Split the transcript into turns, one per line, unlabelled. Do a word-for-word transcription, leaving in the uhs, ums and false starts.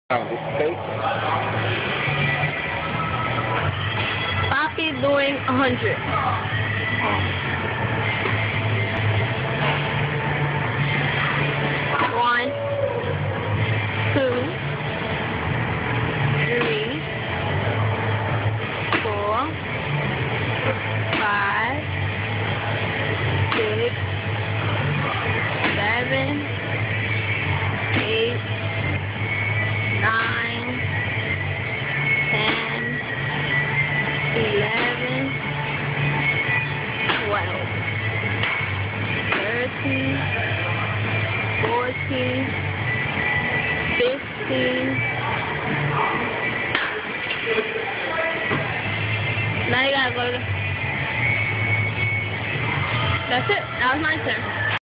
Um, this fake.
Poppy doing a hundred. One, two, three, four, five, six, seven, eight, nine, ten, eleven, twelve, thirteen, fourteen, fifteen. Now you gotta go to... That's it. That was my turn.